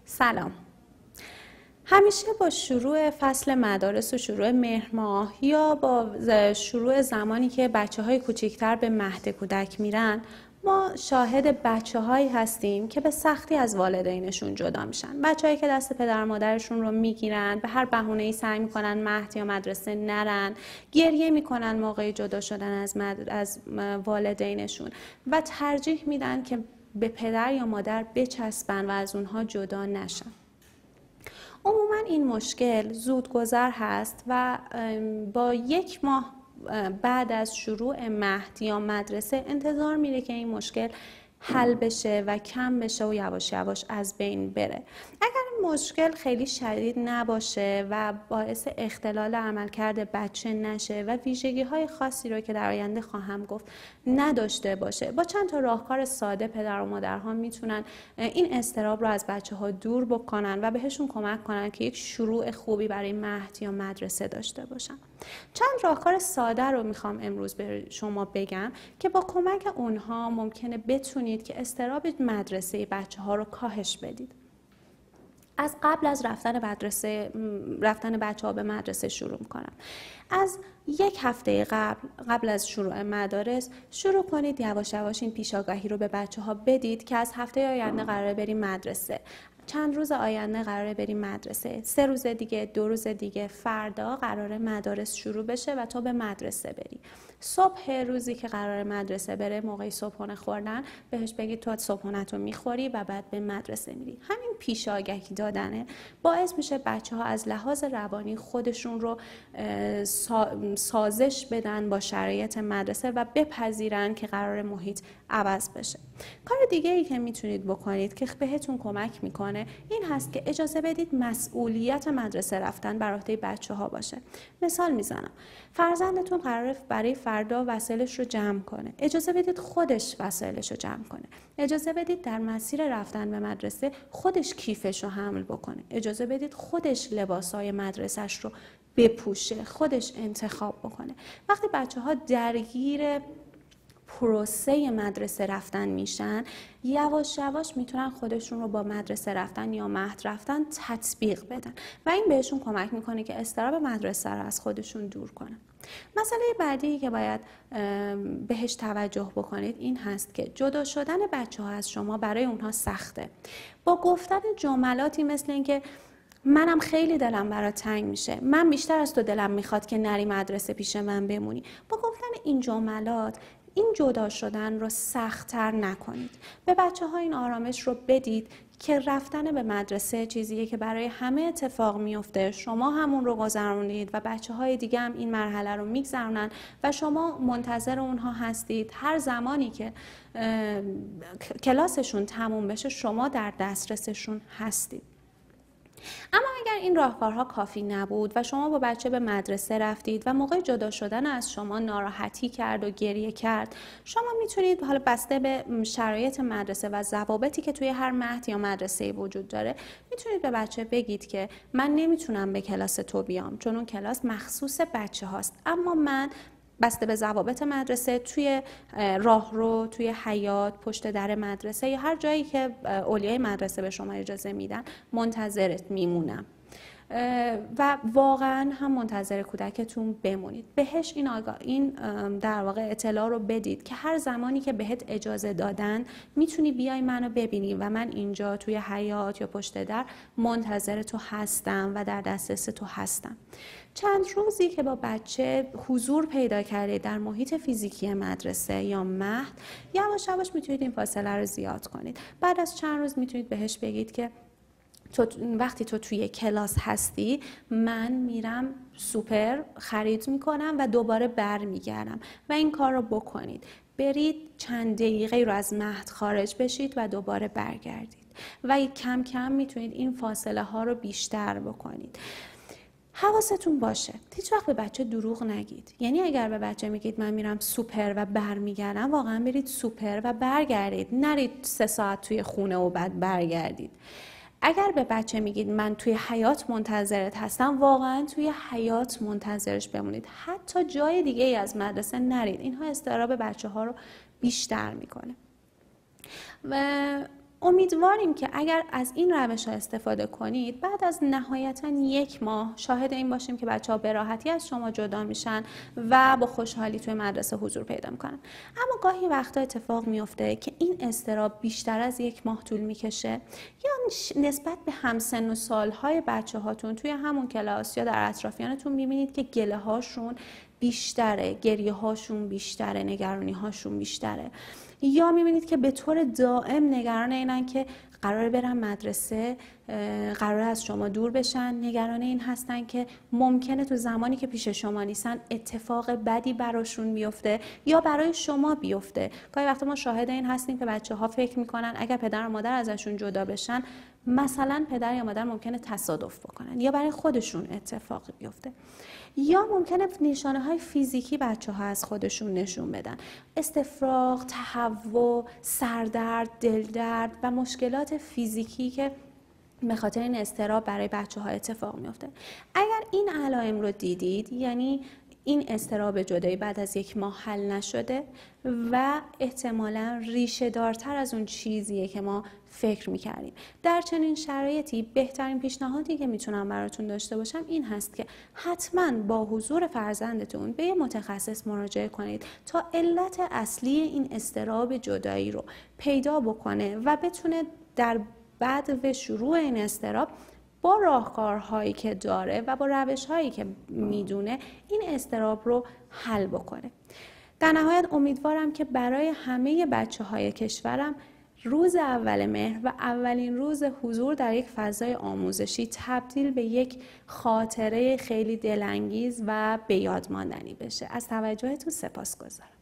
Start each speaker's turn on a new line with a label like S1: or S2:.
S1: سلام. همیشه با شروع فصل مدارس و شروع مهر ماه یا با شروع زمانی که بچه‌های کوچکتر به مهد کودک میرن، ما شاهد بچه‌هایی هستیم که به سختی از والدینشون جدا میشن. بچه‌هایی که دست پدر و مادرشون رو میگیرن، به هر بهونه‌ای سعی میکنن مهد یا مدرسه نرن، گریه میکنن موقع جدا شدن از والدینشون و ترجیح میدن که به پدر یا مادر بچسبن و از اونها جدا نشن. عموما این مشکل زودگذر هست و با 1 ماه بعد از شروع مهد یا مدرسه انتظار میره که این مشکل حل بشه و کم بشه و یواش یواش از بین بره. اگر این مشکل خیلی شدید نباشه و باعث اختلال عملکرد بچه نشه و ویژگی‌های خاصی رو که در آینده خواهم گفت نداشته باشه، با چند تا راهکار ساده پدر و مادرها میتونن این اضطراب رو از بچه‌ها دور بکنن و بهشون کمک کنن که یک شروع خوبی برای مهد یا مدرسه داشته باشن. چند راهکار ساده رو میخوام امروز به شما بگم که با کمک اونها ممکنه بتونید که اضطراب مدرسه بچه‌ها رو کاهش بدید. از قبل از رفتن بچه‌ها به مدرسه شروع می‌کنم. از 1 هفته قبل از شروع مدارس شروع کنید یواش یواش این پیشاگاهی رو به بچه‌ها بدید که از هفته آینده قراره بریم مدرسه. چند روز آینده قراره بریم مدرسه، 3 روز دیگه، 2 روز دیگه، فردا قراره مدارس شروع بشه و تو به مدرسه بری. صبح روزی که قراره مدرسه بره، موقع صبحونه خوردن بهش بگید تو صبحونه‌تو میخوری و بعد به مدرسه میری. همین پیشاگاهی دادنه باعث میشه بچه‌ها از لحاظ روانی خودشون رو سازش بدن با شرایط مدرسه و بپذیرن که قرار محیط عوض بشه. کار دیگه ای که میتونید بکنید که بهتون کمک میکنه این هست که اجازه بدید مسئولیت مدرسه رفتن بر عهده بچه‌ها باشه. مثال میزنم، فرزندتون قراره برای فردا وسایلش رو جمع کنه، اجازه بدید خودش وسایلش رو جمع کنه. اجازه بدید در مسیر رفتن به مدرسه خودش کیفش رو حمل بکنه. اجازه بدید خودش لباسای مدرسه‌اش رو بپوشه، خودش انتخاب بکنه. وقتی بچه‌ها درگیر پروسه مدرسه رفتن میشن، یواش یواش میتونن خودشون رو با مدرسه رفتن یا مهد رفتن تطبیق بدن و این بهشون کمک میکنه که اضطراب مدرسه رو از خودشون دور کنن. مسئله بعدی که باید بهش توجه بکنید این هست که جدا شدن بچه‌ها از شما برای اونها سخته. با گفتن جملاتی مثل اینکه منم خیلی دلم برات تنگ میشه، من بیشتر از تو دلم میخواد که نری مدرسه پیش من بمونی، با گفتن این جملات این جدا شدن رو سخت‌تر نکنید. به بچه‌ها این آرامش رو بدید که رفتن به مدرسه چیزیه که برای همه اتفاق میفته، شما همون رو گذروندید و بچه‌های دیگه هم این مرحله رو میگذرونن و شما منتظر اونها هستید. هر زمانی که کلاسشون تموم بشه شما در دسترسشون هستید. اما اگر این راهکارها کافی نبود و شما با بچه به مدرسه رفتید و موقع جدا شدن از شما ناراحتی کرد و گریه کرد، شما میتونید حالا بسته به شرایط مدرسه و ضوابطی که توی هر مهد یا مدرسه وجود داره میتونید به بچه بگید که من نمیتونم به کلاس تو بیام چون اون کلاس مخصوص بچه هاست، اما من بسته به ضوابط مدرسه توی راهرو، توی حیاط، پشت در مدرسه یا هر جایی که اولیای مدرسه به شما اجازه میدن منتظرت میمونم و واقعا هم منتظر کودکتون بمونید. بهش این در واقع اطلاع رو بدید که هر زمانی که بهت اجازه دادن میتونی بیای منو ببینی و من اینجا توی حیاط یا پشت در منتظر تو هستم و در دسترس تو هستم. چند روزی که با بچه حضور پیدا کرده در محیط فیزیکی مدرسه یا مهد، یواش یواش میتونید این فاصله رو زیاد کنید. بعد از چند روز میتونید بهش بگید که وقتی تو توی کلاس هستی من میرم سوپر خرید میکنم و دوباره برمیگردم و این کار رو بکنید. برید چند دقیقه رو از مهد خارج بشید و دوباره برگردید و کم کم میتونید این فاصله ها رو بیشتر بکنید. حواستون باشه هیچ وقت به بچه دروغ نگید. یعنی اگر به بچه میگید من میرم سوپر و برمیگردم، واقعا برید سوپر و برگردید، نرید 3 ساعت توی خونه و بعد برگردید. اگر به بچه میگید من توی حیاط منتظرت هستم، واقعا توی حیاط منتظرش بمونید، حتی جای دیگه ای از مدرسه نرید. اینها اضطراب بچه ها رو بیشتر میکنه. و امیدواریم که اگر از این روش‌ها استفاده کنید بعد از نهایتاً 1 ماه شاهد این باشیم که بچه‌ها به راحتی از شما جدا میشن و با خوشحالی توی مدرسه حضور پیدا میکنن. اما گاهی وقتا اتفاق میفته که این اضطراب بیشتر از 1 ماه طول میکشه یا نسبت به همسن و سالهای بچه‌هاتون توی همون کلاس یا در اطرافیانتون میبینید که گله هاشون بیشتره، گریه هاشون بیشتره، نگرانی هاشون بیشتره، یا میبینید که به طور دائم نگران اینن که قراره برن مدرسه، قراره از شما دور بشن، نگران این هستن که ممکنه تو زمانی که پیش شما نیستن اتفاق بدی براشون بیفته یا برای شما بیفته. گاهی وقتا ما شاهد این هستیم که بچه‌ها فکر میکنن اگر پدر و مادر ازشون جدا بشن مثلا پدر یا مادر ممکنه تصادف بکنن یا برای خودشون اتفاقی بیفته، یا ممکنه نشانه های فیزیکی بچه‌ها از خودشون نشون بدن، استفراغ، تهوع، سردرد، دلدرد و مشکلات فیزیکی که به خاطر این اضطراب برای بچه‌ها اتفاق میفته. اگر این علائم رو دیدید، یعنی این اضطراب جدایی بعد از 1 ماه حل نشده و احتمالاً ریشه دارتر از اون چیزیه که ما فکر میکردیم، در چنین شرایطی بهترین پیشنهادی که میتونم براتون داشته باشم این هست که حتما با حضور فرزندتون به یه متخصص مراجعه کنید تا علت اصلی این اضطراب جدایی رو پیدا بکنه و بتونه در بعد و شروع این اضطراب با راهکارهایی که داره و با روش‌هایی که میدونه این اضطراب رو حل بکنه. در نهایت امیدوارم که برای همه بچه‌های کشورم روز اول مهر و اولین روز حضور در یک فضای آموزشی تبدیل به یک خاطره خیلی دلانگیز و به یاد ماندنی بشه. از توجهتون سپاسگزارم.